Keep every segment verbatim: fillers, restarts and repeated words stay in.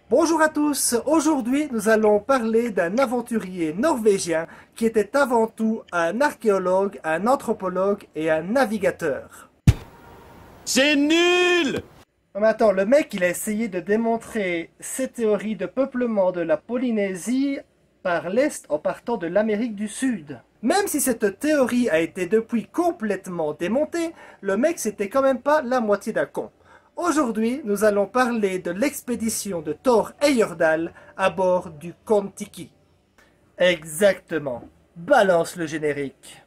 Bonjour à tous, aujourd'hui nous allons parler d'un aventurier norvégien qui était avant tout un archéologue, un anthropologue et un navigateur. C'est nul! Non mais attends, le mec il a essayé de démontrer ses théories de peuplement de la Polynésie par l'Est en partant de l'Amérique du Sud. Même si cette théorie a été depuis complètement démontée, le mec c'était quand même pas la moitié d'un con. Aujourd'hui, nous allons parler de l'expédition de Thor Heyerdahl à bord du Kon-Tiki. Exactement. Balance le générique.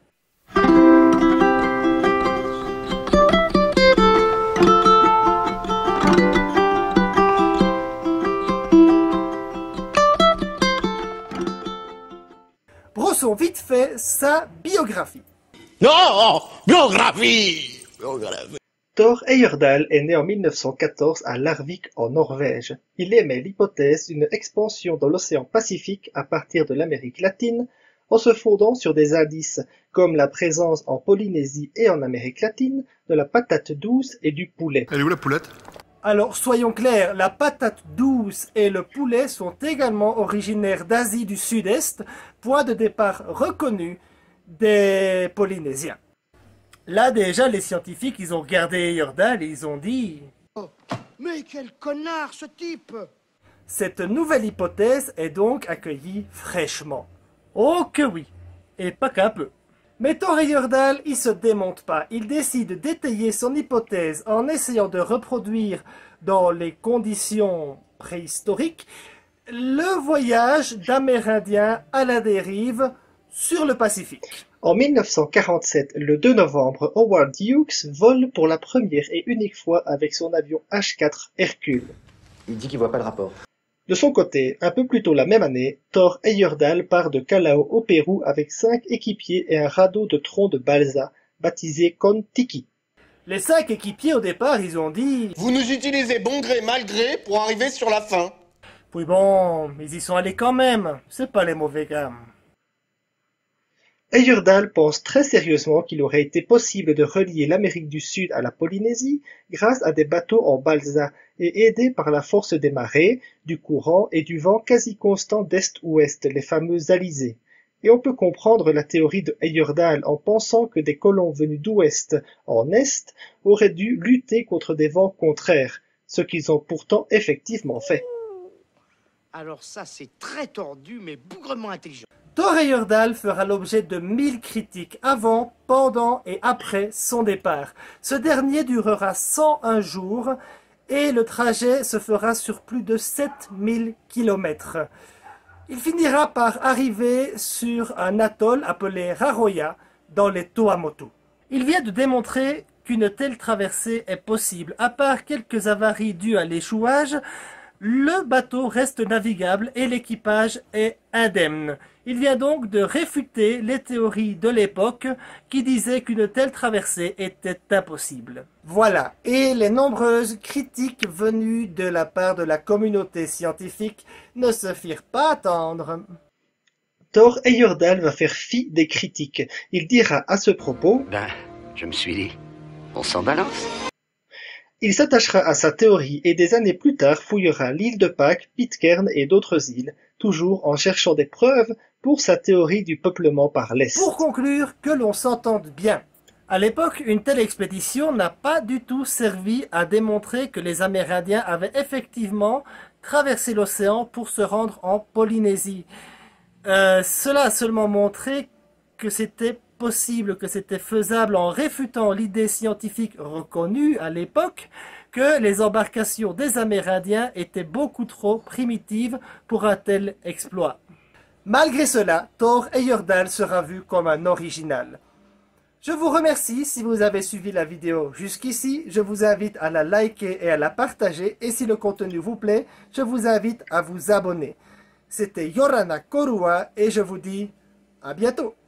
Brossons vite fait sa biographie. Non! Biographie! Biographie! Thor Heyerdahl est né en mille neuf cent quatorze à Larvik en Norvège. Il émet l'hypothèse d'une expansion dans l'océan Pacifique à partir de l'Amérique latine en se fondant sur des indices comme la présence en Polynésie et en Amérique latine de la patate douce et du poulet. Elle est où la poulette? Alors soyons clairs, la patate douce et le poulet sont également originaires d'Asie du Sud-Est, point de départ reconnu des Polynésiens. Là déjà, les scientifiques, ils ont regardé Heyerdahl et ils ont dit oh, mais quel connard ce type! Cette nouvelle hypothèse est donc accueillie fraîchement. Oh que oui, et pas qu'un peu. Mais Thor Heyerdahl, il se démonte pas. Il décide d'étayer son hypothèse en essayant de reproduire dans les conditions préhistoriques le voyage d'Amérindiens à la dérive sur le Pacifique. En mille neuf cent quarante-sept, le deux novembre, Howard Hughes vole pour la première et unique fois avec son avion H quatre Hercule. Il dit qu'il voit pas le rapport. De son côté, un peu plus tôt la même année, Thor Heyerdahl part de Callao au Pérou avec cinq équipiers et un radeau de tronc de balsa, baptisé Kon-Tiki. Les cinq équipiers au départ, ils ont dit Vous nous utilisez bon gré mal gré pour arriver sur la fin. Oui bon, ils y sont allés quand même, c'est pas les mauvais gars. Heyerdahl pense très sérieusement qu'il aurait été possible de relier l'Amérique du Sud à la Polynésie grâce à des bateaux en balsa et aidés par la force des marées, du courant et du vent quasi constant d'est-ouest, les fameux alizés. Et on peut comprendre la théorie de Heyerdahl en pensant que des colons venus d'ouest en est auraient dû lutter contre des vents contraires, ce qu'ils ont pourtant effectivement fait. Alors ça c'est très tordu mais bougrement intelligent. Thor Heyerdahl fera l'objet de mille critiques avant, pendant et après son départ. Ce dernier durera cent un jours et le trajet se fera sur plus de sept mille kilomètres. Il finira par arriver sur un atoll appelé Raroya dans les Tuamotu. Il vient de démontrer qu'une telle traversée est possible. À part quelques avaries dues à l'échouage, le bateau reste navigable et l'équipage est indemne. Il vient donc de réfuter les théories de l'époque qui disaient qu'une telle traversée était impossible. Voilà, et les nombreuses critiques venues de la part de la communauté scientifique ne se firent pas attendre. Thor Heyerdahl va faire fi des critiques. Il dira à ce propos Ben, je me suis dit, on s'en balance. Il s'attachera à sa théorie et des années plus tard fouillera l'île de Pâques, Pitcairn et d'autres îles, toujours en cherchant des preuves pour sa théorie du peuplement par l'Est. Pour conclure, que l'on s'entende bien. À l'époque, une telle expédition n'a pas du tout servi à démontrer que les Amérindiens avaient effectivement traversé l'océan pour se rendre en Polynésie. Euh, cela a seulement montré que c'était possible, que c'était faisable en réfutant l'idée scientifique reconnue à l'époque que les embarcations des Amérindiens étaient beaucoup trop primitives pour un tel exploit. Malgré cela, Thor Heyerdahl sera vu comme un original. Je vous remercie si vous avez suivi la vidéo jusqu'ici, je vous invite à la liker et à la partager et si le contenu vous plaît, je vous invite à vous abonner. C'était Yorana Korua et je vous dis à bientôt.